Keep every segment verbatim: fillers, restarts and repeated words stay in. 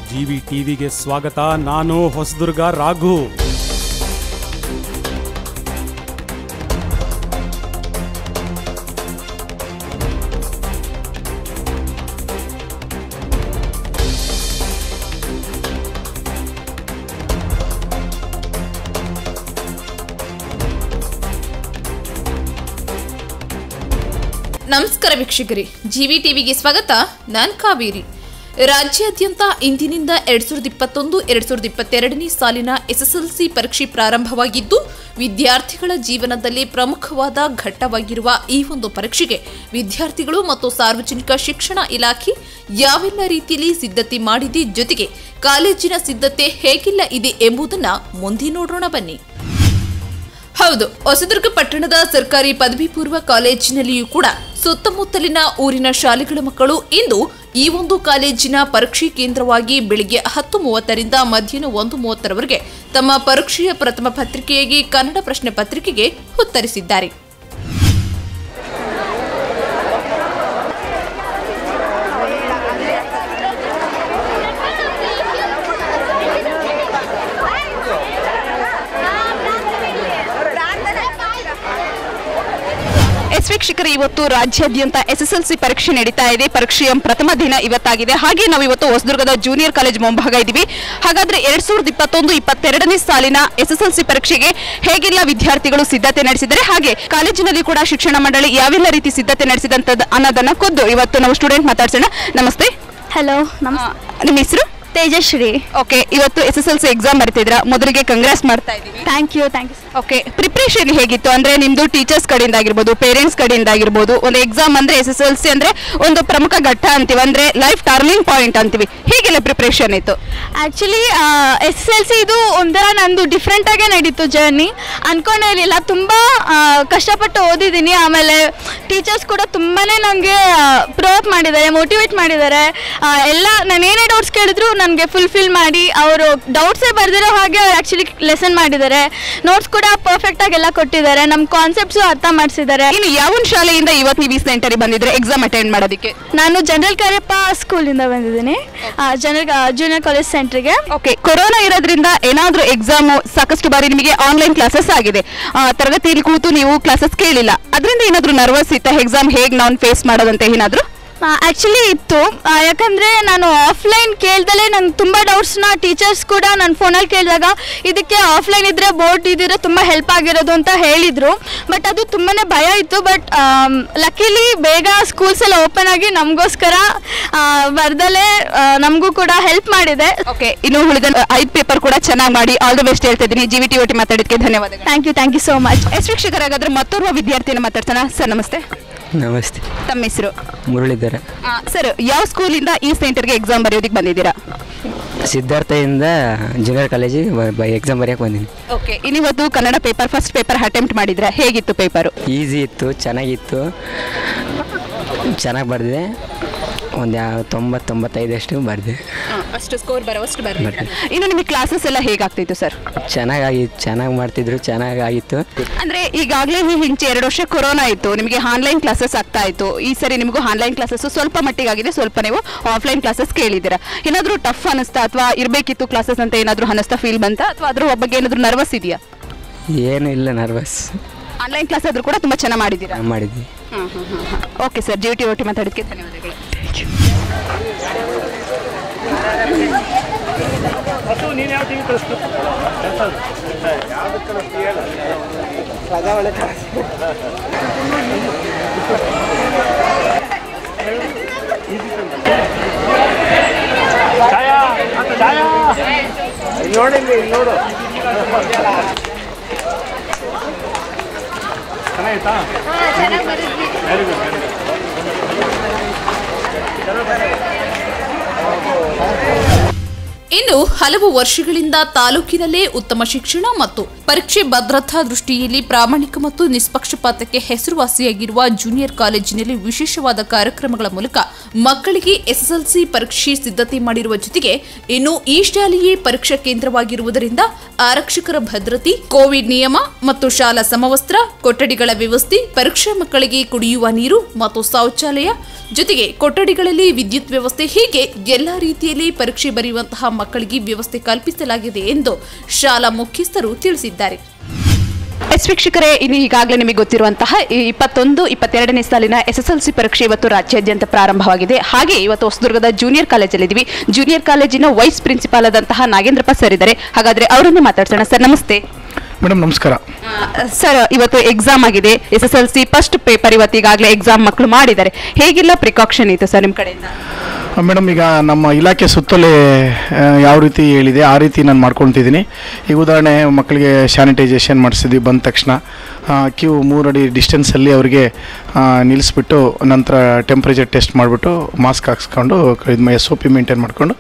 GV ಟಿವಿಗೆ ಸ್ವಾಗತ. ನಾನು ಹೊಸದುರ್ಗ ರಾಘು. ನಮಸ್ಕಾರ ವೀಕ್ಷಕರೇ, ಜಿವಿ ಟಿವಿಗೆ ಸ್ವಾಗತ. ನಾನು ಕಾವೇರಿ. ರಾಜ್ಯಾದ್ಯಂತ ಇಂದಿನಿಂದ ಎರಡ್ ಸಾವಿರದ ಇಪ್ಪತ್ತೊಂದು ಎರಡ್ ಸಾವಿರದ ಇಪ್ಪತ್ತೆರಡನೇ ಸಾಲಿನ ಎಸ್ಎಸ್ಎಲ್ಸಿ ಪರೀಕ್ಷೆ ಪ್ರಾರಂಭವಾಗಿದ್ದು, ವಿದ್ಯಾರ್ಥಿಗಳ ಜೀವನದಲ್ಲಿ ಪ್ರಮುಖವಾದ ಘಟ್ಟವಾಗಿರುವ ಈ ಒಂದು ಪರೀಕ್ಷೆಗೆ ವಿದ್ಯಾರ್ಥಿಗಳು ಮತ್ತು ಸಾರ್ವಜನಿಕ ಶಿಕ್ಷಣ ಇಲಾಖೆ ಯಾವೆಲ್ಲ ರೀತಿಯಲ್ಲಿ ಸಿದ್ಧತೆ ಮಾಡಿದೆ, ಜೊತೆಗೆ ಕಾಲೇಜಿನ ಸಿದ್ಧತೆ ಹೇಗಿಲ್ಲ ಇದೆ ಎಂಬುದನ್ನು ಮುಂದೆ ನೋಡೋಣ ಬನ್ನಿ. ಹೌದು, ಹೊಸದುರ್ಗ ಪಟ್ಟಣದ ಸರ್ಕಾರಿ ಪದವಿ ಪೂರ್ವ ಕಾಲೇಜಿನಲ್ಲಿಯೂ ಕೂಡ ಸುತ್ತಮುತ್ತಲಿನ ಊರಿನ ಶಾಲೆಗಳ ಮಕ್ಕಳು ಇಂದು ಈ ಒಂದು ಕಾಲೇಜಿನ ಪರೀಕ್ಷೆ ಕೇಂದ್ರವಾಗಿ ಬೆಳಿಗ್ಗೆ ಹತ್ತು ಮೂವತ್ತರಿಂದ ಮಧ್ಯಾಹ್ನ ಒಂದು ಮೂವತ್ತರವರೆಗೆ ತಮ್ಮ ಪರೀಕ್ಷೆಯ ಪ್ರಥಮ ಪತ್ರಿಕೆಯಾಗಿ ಕನ್ನಡ ಪ್ರಶ್ನೆ ಪತ್ರಿಕೆಗೆ ಉತ್ತರಿಸಿದ್ದಾರೆ. ವೀಕ್ಷಕರು, ಇವತ್ತು ರಾಜ್ಯಾದ್ಯಂತ ಎಸ್ಎಸ್ಎಲ್ಸಿ ಪರೀಕ್ಷೆ ನಡೀತಾ ಇದೆ. ಪರೀಕ್ಷೆಯ ಪ್ರಥಮ ದಿನ ಇವತ್ತಾಗಿದೆ. ಹಾಗೆ ನಾವು ಇವತ್ತು ಹೊಸದುರ್ಗದ ಜೂನಿಯರ್ ಕಾಲೇಜ್ ಮುಂಭಾಗ ಇದ್ದೀವಿ. ಹಾಗಾದ್ರೆ ಎರಡ್ ಸಾವಿರದ ಇಪ್ಪತ್ತೊಂದು ಇಪ್ಪತ್ತೆರಡನೇ ಸಾಲಿನ ಎಸ್ಎಸ್ಎಲ್ಸಿ ಪರೀಕ್ಷೆಗೆ ಹೇಗೆಲ್ಲ ವಿದ್ಯಾರ್ಥಿಗಳು ಸಿದ್ಧತೆ ನಡೆಸಿದ್ದಾರೆ, ಹಾಗೆ ಕಾಲೇಜಿನಲ್ಲಿ ಕೂಡ ಶಿಕ್ಷಣ ಮಂಡಳಿ ಯಾವೆಲ್ಲ ರೀತಿ ಸಿದ್ಧತೆ ನಡೆಸಿದಂತದ್ದು ಅನ್ನೋದನ್ನ ಖುದ್ದು ಇವತ್ತು ನಾವು ಸ್ಟೂಡೆಂಟ್ ಮಾತಾಡ್ಸೋಣ. ನಮಸ್ತೆ. ಹಲೋ, ನಿಮ್ಮ ಹೆಸರು? ತೇಜಶ್ರೀ. ಓಕೆ, ಇವತ್ತು S S L C exam ಬರ್ತಿದ್ರ, ಮೊದಲಿಗೆ ಕಂಗ್ರಾಸ್ ಮಾಡ್ತಾ ಇದ್ದೀವಿ. Thank you thank you okay, preparation ಹೇಗಿತ್ತು? ಅಂದ್ರೆ ನಿಮ್ದು ಟೀಚರ್ಸ್ ಕಡೆಯಿಂದ ಆಗಿರ್ಬೋದು, ಪೇರೆಂಟ್ಸ್ ಕಡೆಯಿಂದ ಆಗಿರ್ಬೋದು, ಒಂದು ಎಕ್ಸಾಮ್ ಅಂದ್ರೆ ಎಸ್ ಎಸ್ ಎಲ್ ಸಿ ಅಂದ್ರೆ ಒಂದು ಪ್ರಮುಖ ಘಟ್ಟ ಅಂತೀವಿ, ಅಂದ್ರೆ ಲೈಫ್ ಟರ್ನಿಂಗ್ ಪಾಯಿಂಟ್ ಅಂತೀವಿ. ಹೀಗೆಲ್ಲ ಪ್ರಿಪ್ರೇಷನ್ ಇತ್ತು? Actually S S L C ಇದು ಒಂಥರ ನಂದು ಡಿಫ್ರೆಂಟ್ ಆಗೇ ನಡೀತು ಜರ್ನಿ. ಅನ್ಕೊಂಡೇ ಇರಲಿಲ್ಲ, ತುಂಬ ಕಷ್ಟಪಟ್ಟು ಓದಿದ್ದೀನಿ. ಆಮೇಲೆ ಟೀಚರ್ಸ್ ಕೂಡ ತುಂಬಾ ನನಗೆ ಪ್ರೋತ್ ಮಾಡಿದ್ದಾರೆ, ಮೋಟಿವೇಟ್ ಮಾಡಿದ್ದಾರೆ. ಎಲ್ಲ ನಾನು ಏನೇ ಡೌಟ್ಸ್ ಕೇಳಿದ್ರು ನನಗೆ ಫುಲ್ಫಿಲ್ ಮಾಡಿ ಅವರು ಡೌಟ್ಸೇ ಬರ್ದಿರೋ ಹಾಗೆ ಆ್ಯಕ್ಚುಲಿ ಲೆಸನ್ ಮಾಡಿದ್ದಾರೆ. ನೋಟ್ಸ್ ಕೂಡ ಪರ್ಫೆಕ್ಟ್ ಆಗಿ ಎಲ್ಲ ಕೊಟ್ಟಿದ್ದಾರೆ. ನಮ್ಮ ಕಾನ್ಸೆಪ್ಟ್ಸು ಅರ್ಥ ಮಾಡಿಸಿದ್ದಾರೆ. ಇನ್ನು ಯಾವ ಶಾಲೆಯಿಂದ ಇವತ್ತು ನೀವು ಈ ಸೆಂಟರಿಗೆ ಬಂದಿದ್ರೆ ಎಕ್ಸಾಮ್ ಅಟೆಂಡ್ ಮಾಡೋದಕ್ಕೆ? ನಾನು ಜನರಲ್ ಕರೆಪ್ಪ ಸ್ಕೂಲಿಂದ ಬಂದಿದ್ದೀನಿ, ಜನರಲ್ ಜೂನಿಯರ್ ಕಾಲೇಜ್ ಸೆಂಟ್ರಿಗೆ. ಓಕೆ, ಕೊರೋನಾ ಇರೋದ್ರಿಂದ ಏನಾದರೂ ಎಕ್ಸಾಮು ಸಾಕಷ್ಟು ಬಾರಿ ನಿಮಗೆ ಆನ್ಲೈನ್ ಕ್ಲಾಸಸ್ ಆಗಿದೆ, ತರಗತಿಯಲ್ಲಿ ಕೂತು ನೀವು ಕ್ಲಾಸಸ್ ಕೇಳಿಲ್ಲ, ಅದರಿಂದ ಏನಾದರೂ ನರ್ವಸ್ ಇತ್ತಾ? ಎಕ್ಸಾಮ್ ಹೇಗೆ ನಾನು ಫೇಸ್ ಮಾಡೋದಂತ ಏನಾದರೂ? ಆ್ಯಕ್ಚುಲಿ ಇತ್ತು, ಯಾಕಂದರೆ ನಾನು ಆಫ್ಲೈನ್ ಕೇಳ್ದಲೇ ನಂಗೆ ತುಂಬ ಡೌಟ್ಸ್ನ ಟೀಚರ್ಸ್ ಕೂಡ ನನ್ನ ಫೋನಲ್ಲಿ ಕೇಳಿದಾಗ ಇದಕ್ಕೆ ಆಫ್ಲೈನ್ ಇದ್ದರೆ ಬೋರ್ಡ್ ಇದ್ದರೆ ತುಂಬ ಹೆಲ್ಪ್ ಆಗಿರೋದು ಅಂತ ಹೇಳಿದರು. ಬಟ್ ಅದು ತುಂಬಾ ಭಯ ಇತ್ತು. ಬಟ್ ಲಕ್ಕಿಲಿ ಬೇಗ ಸ್ಕೂಲ್ಸ್ ಎಲ್ಲ ಓಪನ್ ಆಗಿ ನಮಗೋಸ್ಕರ ಬರ್ದಲೇ ನಮಗೂ ಕೂಡ ಹೆಲ್ಪ್ ಮಾಡಿದೆ. ಓಕೆ, ಇನ್ನು ಉಳಿದ ಐದು ಪೇಪರ್ ಕೂಡ ಚೆನ್ನಾಗಿ ಮಾಡಿ ಆಲ್ ದ ಬೆಸ್ಟ್ ಹೇಳ್ತಾ ಇದ್ದೀನಿ. ಜಿ ವಿ ಟಿ ಒಟಿ ಮಾತಾಡೋದಕ್ಕೆ ಧನ್ಯವಾದಗಳು. Thank you thank you so much. Yes ವೀಕ್ಷಕರಾಗಾದ್ರೆ ಮತ್ತೋರ್ವ ವಿದ್ಯಾರ್ಥಿನ ಮಾತಾಡ್ತಾನ. ಸರ್ ನಮಸ್ತೆ. ನಮಸ್ತೆ. ತಮ್ಮ ಹೆಸರು? ಮುರಳೀಧರ. ಸರ್, ಯಾವ ಸ್ಕೂಲಿಂದ ಈ ಸೆಂಟರ್ಗೆ ಎಕ್ಸಾಮ್ ಬರೆಯೋದಕ್ಕೆ ಬಂದಿದ್ದೀರಾ? ಸಿದ್ಧಾರ್ಥದಿಂದ ಜೂನಿಯರ್ ಕಾಲೇಜಿಗೆ ಎಕ್ಸಾಮ್ ಬರೆಯೋಕೆ ಬಂದಿದ್ದೀನಿ. ಓಕೆ, ಇನ್ನಿವತ್ತು Kannada paper first paper attempt ಮಾಡಿದ್ರೆ ಹೇಗಿತ್ತು ಪೇಪರು? ಈಸಿ ಇತ್ತು, ಚೆನ್ನಾಗಿತ್ತು, ಚೆನ್ನಾಗಿ ಬರೆದಿದೆ. ಒಂದು ಯಾವ ತೊಂಬತ್ತೊಂಬತ್ತೈದಷ್ಟು ಬರೆದೆ. ಅಷ್ಟು ಸ್ಕೋರ್ ಬರೋವಷ್ಟು ಬರೆದಿದೆ. ಇನ್ನು ನಿಮಗೆ ಕ್ಲಾಸಸ್ ಎಲ್ಲ ಹೇಗಾಗ್ತಿತ್ತು ಸರ್? ಚೆನ್ನಾಗಿತ್ತು, ಚೆನ್ನಾಗಿ ಮಾಡ್ತಿದ್ರು, ಚೆನ್ನಾಗಿತ್ತು. ಅಂದರೆ ಈಗಾಗಲೇ ಹಿಂಚೆ ಎರಡು ವರ್ಷ ಕೊರೋನಾ ಇತ್ತು, ನಿಮಗೆ ಆನ್ಲೈನ್ ಕ್ಲಾಸಸ್ ಆಗ್ತಾ ಇತ್ತು. ಈ ಸರಿ ನಿಮಗೂ ಆನ್ಲೈನ್ ಕ್ಲಾಸಸ್ ಸ್ವಲ್ಪ ಮಟ್ಟಿಗೆ ಆಗಿದೆ, ಸ್ವಲ್ಪ ನೀವು ಆಫ್ಲೈನ್ ಕ್ಲಾಸಸ್ ಕೇಳಿದ್ದೀರಾ. ಏನಾದರೂ ಟಫ್ ಅನ್ನಿಸ್ತಾ ಅಥವಾ ಇರಬೇಕಿತ್ತು ಕ್ಲಾಸಸ್ ಅಂತ ಏನಾದರೂ ಅನ್ನಿಸ್ತಾ ಫೀಲ್ ಬಂತಾ, ಅಥವಾ ಅದ್ರ ಬಗ್ಗೆ ಏನಾದರೂ ನರ್ವಸ್ ಇದೆಯಾ? ಏನೂ ಇಲ್ಲ, ನರ್ವಸ್. ಆನ್ಲೈನ್ ಕ್ಲಾಸ್ ಆದರೂ ಕೂಡ ತುಂಬ ಚೆನ್ನಾಗಿ ಮಾಡಿದ್ದೀರಾ? ಮಾಡಿದ್ವಿ. ಹಾಂ ಹಾಂ ಹಾಂ ಓಕೆ ಸರ್, ಜಿ ಟಿ ಒಟಿ ಮಾತಾಡೋದಕ್ಕೆ ಧನ್ಯವಾದಗಳು. Thank you. ನೋಡಿ ನೋಡು ಚೆನ್ನಾಗಿತ್ತಾ? ಚೆನ್ನಾಗಿ ಬರೆದ್ವಿ. Very good, very good. ಇನ್ನು ಹಲವು ವರ್ಷಗಳಿಂದ ತಾಲೂಕಿನಲ್ಲೇ ಉತ್ತಮ ಶಿಕ್ಷಣ ಮತ್ತು ಪರೀಕ್ಷೆ ಭದ್ರತಾ ದೃಷ್ಟಿಯಲ್ಲಿ ಪ್ರಾಮಾಣಿಕ ಮತ್ತು ನಿಷ್ಪಕ್ಷಪಾತಕ್ಕೆ ಹೆಸರುವಾಸಿಯಾಗಿರುವ ಜೂನಿಯರ್ ಕಾಲೇಜಿನಲ್ಲಿ ವಿಶೇಷವಾದ ಕಾರ್ಯಕ್ರಮಗಳ ಮೂಲಕ ಮಕ್ಕಳಿಗೆ ಎಸ್ಎಸ್ಎಲ್ಸಿ ಪರೀಕ್ಷೆ ಸಿದ್ಧತೆ ಮಾಡಿರುವ ಜೊತೆಗೆ ಇನ್ನು ಈ ಶಾಲೆಯೇ ಪರೀಕ್ಷಾ ಕೇಂದ್ರವಾಗಿರುವುದರಿಂದ ಆರಕ್ಷಕರ ಭದ್ರತೆ, ಕೋವಿಡ್ ನಿಯಮ ಮತ್ತು ಶಾಲಾ ಸಮವಸ್ತ್ರ, ಕೊಠಡಿಗಳ ವ್ಯವಸ್ಥೆ, ಪರೀಕ್ಷಾ ಮಕ್ಕಳಿಗೆ ಕುಡಿಯುವ ನೀರು ಮತ್ತು ಶೌಚಾಲಯ ಜೊತೆಗೆ ಕೊಠಡಿಗಳಲ್ಲಿ ವಿದ್ಯುತ್ ವ್ಯವಸ್ಥೆ ಹೀಗೆ ಎಲ್ಲಾ ರೀತಿಯಲ್ಲಿ ಪರೀಕ್ಷೆ ಬರೆಯುವಂತಹ ಮಕ್ಕಳಿಗೆ ವ್ಯವಸ್ಥೆ ಕಲ್ಪಿಸಲಾಗಿದೆ ಎಂದು ಶಾಲಾ ಮುಖ್ಯಸ್ಥರು ತಿಳಿಸಿದ್ದಾರೆ. ಎಸ್ ವೀಕ್ಷಕರೇ, ಇನ್ನು ಈಗಾಗಲೇ ನಿಮಗೆ ಗೊತ್ತಿರುವಂತಹ ಇಪ್ಪತ್ತೊಂದು ಇಪ್ಪತ್ತೆರಡನೇ ಸಾಲಿನ ಎಸ್ಎಸ್ಎಲ್ಸಿ ಪರೀಕ್ಷೆ ಇವತ್ತು ರಾಜ್ಯಾದ್ಯಂತ ಪ್ರಾರಂಭವಾಗಿದೆ. ಹಾಗೆ ಇವತ್ತು ಹೊಸದುರ್ಗದ ಜೂನಿಯರ್ ಕಾಲೇಜಲ್ಲಿದ್ದೀವಿ. ಜೂನಿಯರ್ ಕಾಲೇಜಿನ ವೈಸ್ ಪ್ರಿನ್ಸಿಪಾಲ್ ಆದಂತಹ ನಾಗೇಂದ್ರಪ್ಪ ಸರ್ ಇದ್ದಾರೆ. ಹಾಗಾದ್ರೆ ಅವರನ್ನೇ ಮಾತಾಡ್ಸೋಣ. ಸರ್ ನಮಸ್ತೆ. ಮೇಡಮ್ ನಮಸ್ಕಾರ. ಸರ್, ಇವತ್ತು ಎಕ್ಸಾಮ್ ಆಗಿದೆ, S S L C first paper ಇವತ್ತು ಈಗಾಗಲೇ ಎಕ್ಸಾಮ್ ಮಕ್ಕಳು ಮಾಡಿದ್ದಾರೆ. ಹೇಗೆಲ್ಲ ಪ್ರಿಕಾಷನ್ ಇತ್ತು ಸರ್ ನಿಮ್ಮ ಕಡೆಯಿಂದ? ಮೇಡಮ್, ಈಗ ನಮ್ಮ ಇಲಾಖೆ ಸುತ್ತಲೇ ಯಾವ ರೀತಿ ಹೇಳಿದೆ ಆ ರೀತಿ ನಾನು ಮಾಡ್ಕೊತಿದ್ದೀನಿ. ಈಗ ಉದಾಹರಣೆ, ಮಕ್ಕಳಿಗೆ ಸ್ಯಾನಿಟೈಸೇಷನ್ ಮಾಡಿಸಿದ್ವಿ. ಬಂದ ತಕ್ಷಣ ಕ್ಯೂ ಮೂರಡಿ ಡಿಸ್ಟೆನ್ಸಲ್ಲಿ ಅವರಿಗೆ ನಿಲ್ಲಿಸ್ಬಿಟ್ಟು ನಂತರ ಟೆಂಪ್ರೇಚರ್ ಟೆಸ್ಟ್ ಮಾಡಿಬಿಟ್ಟು ಮಾಸ್ಕ್ ಹಾಕ್ಸ್ಕೊಂಡು ಇದು ಎಸ್ ಒ ಪಿ ಮೇಂಟೈನ್ ಮಾಡಿಕೊಂಡು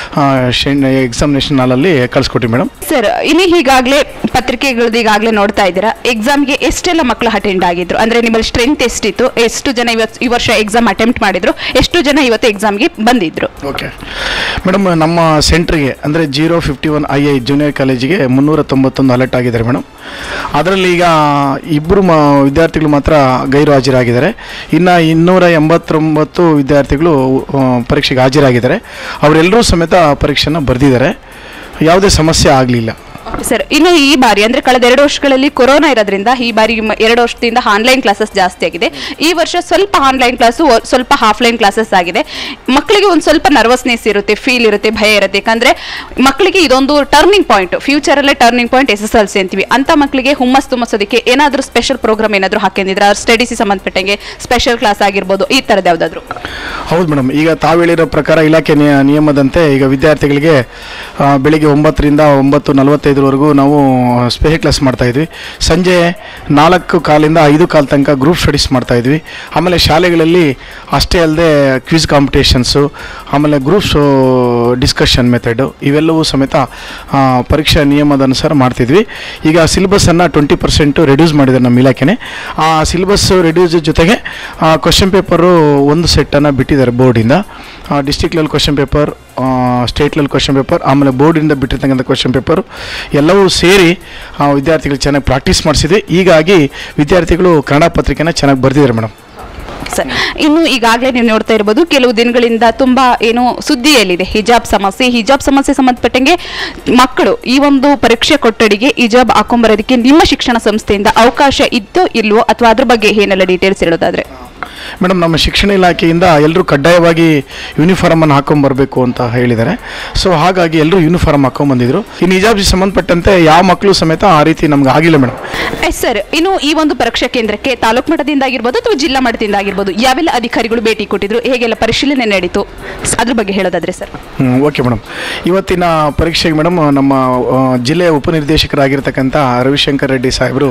ಎಕ್ಸಾಮಿನೇಷನ್ ಹಾಲಲ್ಲಿ ಕಳಿಸ್ಕೊಟ್ವಿ ಮೇಡಮ್. ಸರ್, ಇನ್ನು ಈಗಾಗಲೇ ಪತ್ರಿಕೆಗಳದ್ದು ಈಗಾಗಲೇ ನೋಡ್ತಾ ಇದ್ದೀರಾ, ಎಕ್ಸಾಮ್ಗೆ ಎಷ್ಟೆಲ್ಲ ಮಕ್ಕಳು ಅಟೆಂಡ್ ಆಗಿದ್ರು, ಅಂದರೆ ನಿಮ್ಮಲ್ಲಿ ಸ್ಟ್ರೆಂತ್ ಎಷ್ಟಿತ್ತು, ಎಷ್ಟು ಜನ ಇವತ್ತು ಈ ವರ್ಷ ಎಕ್ಸಾಮ್ ಅಟೆಂಪ್ಟ್ ಮಾಡಿದ್ರು, ಎಷ್ಟು ಜನ ಇವತ್ತು ಎಕ್ಸಾಮ್ಗೆ ಬಂದಿದ್ರು? ಓಕೆ ಮೇಡಮ್, ನಮ್ಮ ಸೆಂಟ್ರಿಗೆ ಅಂದರೆ zero fifty one I I junior ಕಾಲೇಜಿಗೆ ಮುನ್ನೂರ ತೊಂಬತ್ತೊಂದು ಅಲರ್ಟ್ ಆಗಿದ್ದಾರೆ ಮೇಡಮ್. ಅದರಲ್ಲಿ ಈಗ ಇಬ್ಬರು ಮ ವಿದ್ಯಾರ್ಥಿಗಳು ಮಾತ್ರ ಗೈರು ಹಾಜರಾಗಿದ್ದಾರೆ. ಇನ್ನು ಇನ್ನೂರ ಎಂಬತ್ತೊಂಬತ್ತು ವಿದ್ಯಾರ್ಥಿಗಳು ಪರೀಕ್ಷೆಗೆ ಹಾಜರಾಗಿದ್ದಾರೆ. ಅವರೆಲ್ಲರೂ ಸಮೇತ ಪರೀಕ್ಷೆನ ಬರೆದಿದ್ದಾರೆ. ಯಾವುದೇ ಸಮಸ್ಯೆ ಆಗಲಿಲ್ಲ. ಸರ್, ಇನ್ನು ಈ ಬಾರಿ ಅಂದರೆ ಕಳೆದ ಎರಡು ವರ್ಷಗಳಲ್ಲಿ ಕೊರೋನಾ ಇರೋದ್ರಿಂದ ಈ ಬಾರಿ ಎರಡು ವರ್ಷದಿಂದ ಆನ್ಲೈನ್ ಕ್ಲಾಸಸ್ ಜಾಸ್ತಿ ಆಗಿದೆ. ಈ ವರ್ಷ ಸ್ವಲ್ಪ ಆನ್ಲೈನ್ ಕ್ಲಾಸು, ಸ್ವಲ್ಪ ಆಫ್ಲೈನ್ ಕ್ಲಾಸಸ್ ಆಗಿದೆ. ಮಕ್ಕಳಿಗೆ ಒಂದು ಸ್ವಲ್ಪ ನರ್ವಸ್ನೆಸ್ ಇರುತ್ತೆ, ಫೀಲ್ ಇರುತ್ತೆ, ಭಯ ಇರುತ್ತೆ. ಯಾಕಂದರೆ ಮಕ್ಕಳಿಗೆ ಇದೊಂದು ಟರ್ನಿಂಗ್ ಪಾಯಿಂಟ್, ಫ್ಯೂಚರಲ್ಲೇ turning point S S L C ಅಂತೀವಿ. ಅಂಥ ಮಕ್ಕಳಿಗೆ ಹುಮ್ಮಸ್ ತುಂಬಿಸೋದಕ್ಕೆ ಏನಾದರೂ ಸ್ಪೆಷಲ್ ಪ್ರೋಗ್ರಾಮ್ ಏನಾದರೂ ಹಾಕಿದ್ರೆ ಅವ್ರ ಸ್ಟಡೀಸಿಗೆ ಸಂಬಂಧಪಟ್ಟಂಗೆ ಸ್ಪೆಷಲ್ ಕ್ಲಾಸ್ ಆಗಿರ್ಬೋದು, ಈ ಥರದ್ದು ಯಾವುದಾದ್ರು? ಹೌದು ಮೇಡಮ್, ಈಗ ತಾವು ಹೇಳಿರೋ ಪ್ರಕಾರ ಇಲಾಖೆ ನಿಯಮದಂತೆ ಈಗ ವಿದ್ಯಾರ್ಥಿಗಳಿಗೆ ಬೆಳಿಗ್ಗೆ ಒಂಬತ್ತರಿಂದ ಒಂಬತ್ತು ನಲವತ್ತೈದರವರೆಗೂ ನಾವು ಸ್ಪೆಷಲ್ ಕ್ಲಾಸ್ ಮಾಡ್ತಾಯಿದ್ವಿ. ಸಂಜೆ ನಾಲ್ಕು ಕಾಲಿಂದ ಐದು ಕಾಲು ತನಕ ಗ್ರೂಪ್ ಸ್ಟಡೀಸ್ ಮಾಡ್ತಾಯಿದ್ವಿ. ಆಮೇಲೆ ಶಾಲೆಗಳಲ್ಲಿ ಅಷ್ಟೇ ಅಲ್ಲದೆ ಕ್ವಿಜ್ ಕಾಂಪಿಟೇಷನ್ಸು, ಆಮೇಲೆ ಗ್ರೂಪ್ಸ್ ಡಿಸ್ಕಷನ್ ಮೆಥಡು ಇವೆಲ್ಲವೂ ಸಮೇತ ಪರೀಕ್ಷಾ ನಿಯಮದ ಅನುಸಾರ ಮಾಡ್ತಿದ್ವಿ. ಈಗ ಸಿಲೆಬಸ್ಸನ್ನು ಟ್ವೆಂಟಿ ಪರ್ಸೆಂಟು ರೆಡ್ಯೂಸ್ ಮಾಡಿದ್ದಾರೆ ನಮ್ಮ ಇಲಾಖೆನೇ. ಆ ಸಿಲೆಬಸ್ಸು ರೆಡ್ಯೂಸ್ ಜೊತೆಗೆ ಕ್ವಶನ್ ಪೇಪರು ಒಂದು ಸೆಟ್ಟನ್ನು ಬಿಟ್ಟಿದ್ದಾರೆ ಬೋರ್ಡಿಂದ. District level question paper, state level question paper, ಆಮೇಲೆ ಬೋರ್ಡಿಂದ ಬಿಟ್ಟಿರ್ತಕ್ಕಂಥ ಕ್ವಶನ್ ಪೇಪರು ಎಲ್ಲವೂ ಸೇರಿ ವಿದ್ಯಾರ್ಥಿಗಳು ಚೆನ್ನಾಗಿ ಪ್ರಾಕ್ಟೀಸ್ ಮಾಡಿಸಿದ್ವಿ. ಹೀಗಾಗಿ ವಿದ್ಯಾರ್ಥಿಗಳು ಕನ್ನಡ ಪತ್ರಿಕೆನ ಚೆನ್ನಾಗಿ ಬರೆದಿದ್ದಾರೆ ಮೇಡಮ್. ಸರ್, ಇನ್ನು ಈಗಾಗಲೇ ನೀವು ನೋಡ್ತಾ ಇರ್ಬೋದು, ಕೆಲವು ದಿನಗಳಿಂದ ತುಂಬ ಏನು ಸುದ್ದಿಯಲ್ಲಿದೆ ಹಿಜಾಬ್ ಸಮಸ್ಯೆ. ಹಿಜಾಬ್ ಸಮಸ್ಯೆ ಸಂಬಂಧಪಟ್ಟಂಗೆ ಮಕ್ಕಳು ಈ ಒಂದು ಪರೀಕ್ಷೆ ಕೊಠಡಿಗೆ ಹಿಜಾಬ್ ಹಾಕೊಂಬರೋದಕ್ಕೆ ನಿಮ್ಮ ಶಿಕ್ಷಣ ಸಂಸ್ಥೆಯಿಂದ ಅವಕಾಶ ಇದ್ದೋ ಇಲ್ವೋ, ಅಥವಾ ಅದ್ರ ಬಗ್ಗೆ ಏನೆಲ್ಲ ಡೀಟೇಲ್ಸ್ ಹೇಳೋದಾದ್ರೆ? ಮೇಡಮ್, ನಮ್ಮ ಶಿಕ್ಷಣ ಇಲಾಖೆಯಿಂದ ಎಲ್ಲರೂ ಕಡ್ಡಾಯವಾಗಿ ಯೂನಿಫಾರ್ಮನ್ನು ಹಾಕೊಂಬರಬೇಕು ಅಂತ ಹೇಳಿದ್ದಾರೆ. ಸೊ ಹಾಗಾಗಿ ಎಲ್ಲರೂ ಯೂನಿಫಾರ್ಮ್ ಹಾಕೊಂಬಂದಿದ್ರು. ಇನ್ನು ಹಿಜಾಬ್ಗೆ ಸಂಬಂಧಪಟ್ಟಂತೆ ಯಾವ ಮಕ್ಕಳು ಸಮೇತ ಆ ರೀತಿ ನಮ್ಗೆ ಆಗಿಲ್ಲ ಮೇಡಮ್. ಎಸ್ ಸರ್, ಇನ್ನು ಈ ಒಂದು ಪರೀಕ್ಷಾ ಕೇಂದ್ರಕ್ಕೆ ತಾಲೂಕು ಮಟ್ಟದಿಂದ ಆಗಿರ್ಬೋದು ಅಥವಾ ಜಿಲ್ಲಾ ಮಟ್ಟದಿಂದ ಆಗಿರ್ಬೋದು ಯಾವೆಲ್ಲ ಅಧಿಕಾರಿಗಳು ಭೇಟಿ ಕೊಟ್ಟಿದ್ರು, ಹೇಗೆಲ್ಲ ಪರಿಶೀಲನೆ ನಡೀತು, ಅದ್ರ ಬಗ್ಗೆ ಹೇಳೋದಾದ್ರೆ ಸರ್? ಹ್ಞೂ ಓಕೆ ಮೇಡಮ್. ಇವತ್ತಿನ ಪರೀಕ್ಷೆಗೆ ಮೇಡಮ್ ನಮ್ಮ ಜಿಲ್ಲೆಯ ಉಪನಿರ್ದೇಶಕರಾಗಿರ್ತಕ್ಕಂಥ ರವಿಶಂಕರ್ ರೆಡ್ಡಿ ಸಾಹೇಬರು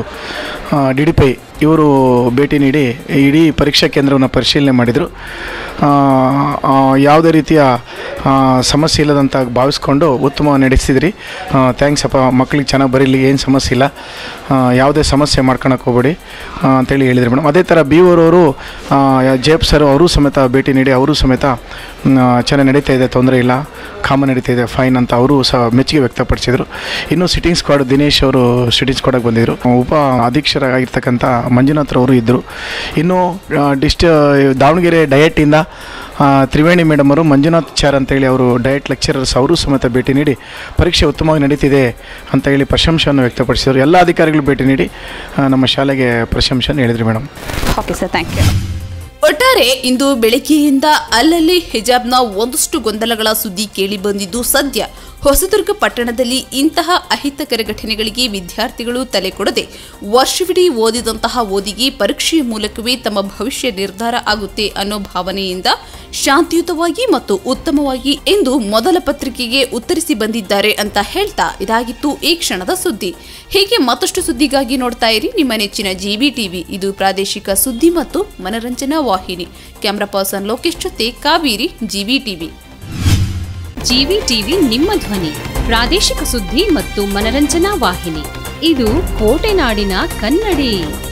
ಡಿ ಡಿ ಪೈ ಇವರು ಭೇಟಿ ನೀಡಿ ಇಡೀ ಪರೀಕ್ಷಾ ಕೇಂದ್ರವನ್ನು ಪರಿಶೀಲನೆ ಮಾಡಿದರು. ಯಾವುದೇ ರೀತಿಯ ಸಮಸ್ಯೆ ಇಲ್ಲದಂತ ಭಾವಿಸ್ಕೊಂಡು ಉತ್ತಮ ನಡೆಸಿದ್ರಿ. ಥ್ಯಾಂಕ್ಸ್ ಅಪ್ಪ, ಮಕ್ಕಳಿಗೆ ಚೆನ್ನಾಗಿ ಬರೀಲಿ, ಏನು ಸಮಸ್ಯೆ ಇಲ್ಲ, ಯಾವುದೇ ಸಮಸ್ಯೆ ಮಾಡ್ಕೊಳಕ್ಕೆ ಹೋಗಬೇಡಿ ಅಂತೇಳಿ ಹೇಳಿದರು ಮೇಡಮ್. ಅದೇ ಥರ ಬಿ ಓರವರು ಜೇಪ್ ಸರ್ ಅವರು ಸಮೇತ ಭೇಟಿ ನೀಡಿ ಅವರು ಸಮೇತ ಚೆನ್ನಾಗಿ ನಡೀತಾ ಇದೆ, ತೊಂದರೆ ಇಲ್ಲ, ಕಾಮನ್ ನಡೀತಾ ಇದೆ, ಫೈನ್ ಅಂತ ಅವರು ಸಹ ಮೆಚ್ಚುಗೆ ವ್ಯಕ್ತಪಡಿಸಿದರು. ಇನ್ನು ಸಿಟ್ಟಿಂಗ್ ಸ್ಕ್ವಾಡ್ ದಿನೇಶ್ ಅವರು ಸಿಟ್ಟಿಂಗ್ ಸ್ಕ್ವಾಡಾಗಿ ಬಂದಿದ್ದರು. ಉಪ ಅಧೀಕ್ಷರಾಗಿರ್ತಕ್ಕಂಥ ಮಂಜುನಾಥ್ ಅವರು ಇದ್ದರು. ಇನ್ನು ಡಿಸ್ಟ್ ದಾವಣಗೆರೆ ಡಯಟಿಂದ ತ್ರಿವೇಣಿ ಮೇಡಮ್ ಅವರು ಮಂಜುನಾಥ್ ಚಾರ್ ಅಂತೇಳಿ ಅವರು ಡಯಟ್ ಲೆಕ್ಚರರ್ಸ್ ಅವರು ಸಮೇತ ಭೇಟಿ ನೀಡಿ ಪರೀಕ್ಷೆ ಉತ್ತಮವಾಗಿ ನಡೀತಿದೆ ಅಂತ ಹೇಳಿ ಪ್ರಶಂಸೆಯನ್ನು ವ್ಯಕ್ತಪಡಿಸಿದರು. ಎಲ್ಲ ಅಧಿಕಾರಿಗಳು ಭೇಟಿ ನೀಡಿ ನಮ್ಮ ಶಾಲೆಗೆ ಪ್ರಶಂಸೆಯನ್ನು ಹೇಳಿದ್ರು madam. Okay sir, thank you. ಒಟ್ಟಾರೆ ಇಂದು ಬೆಳಗ್ಗೆಯಿಂದ ಅಲ್ಲಲ್ಲಿ ಹಿಜಾಬ್ನ ಒಂದಷ್ಟು ಗೊಂದಲಗಳ ಸುದ್ದಿ ಕೇಳಿ ಬಂದಿದ್ದು ಸದ್ಯ ಹೊಸದುರ್ಗ ಪಟ್ಟಣದಲ್ಲಿ ಇಂತಹ ಅಹಿತಕರ ಘಟನೆಗಳಿಗೆ ವಿದ್ಯಾರ್ಥಿಗಳು ತಲೆ ಕೊಡದೆ ವರ್ಷವಿಡೀ ಓದಿದಂತಹ ಓದಿಗೆ ಪರೀಕ್ಷೆಯ ಮೂಲಕವೇ ತಮ್ಮ ಭವಿಷ್ಯ ನಿರ್ಧಾರ ಆಗುತ್ತೆ ಅನ್ನೋ ಭಾವನೆಯಿಂದ ಶಾಂತಿಯುತವಾಗಿ ಮತ್ತು ಉತ್ತಮವಾಗಿ ಎಂದು ಮೊದಲ ಪತ್ರಿಕೆಗೆ ಉತ್ತರಿಸಿ ಬಂದಿದ್ದಾರೆ ಅಂತ ಹೇಳ್ತಾ ಇದಾಗಿತ್ತು ಈ ಕ್ಷಣದ ಸುದ್ದಿ. ಹೀಗೆ ಮತ್ತಷ್ಟು ಸುದ್ದಿಗಾಗಿ ನೋಡ್ತಾ ಇರಿ ನಿಮ್ಮ ನೆಚ್ಚಿನ ಜಿವಿ ಟಿವಿ. ಇದು ಪ್ರಾದೇಶಿಕ ಸುದ್ದಿ ಮತ್ತು ಮನರಂಜನಾ ವಾಹಿನಿ. ಕ್ಯಾಮರಾ ಪರ್ಸನ್ ಲೋಕೇಶ್ ಜೊತೆ Kaveri, G V TV. G V TV ನಿಮ್ಮ ಧ್ವನಿ, ಪ್ರಾದೇಶಿಕ ಸುದ್ದಿ ಮತ್ತು ಮನರಂಜನಾ ವಾಹಿನಿ. ಇದು ಕೋಟೆನಾಡಿನ ಕನ್ನಡಿ.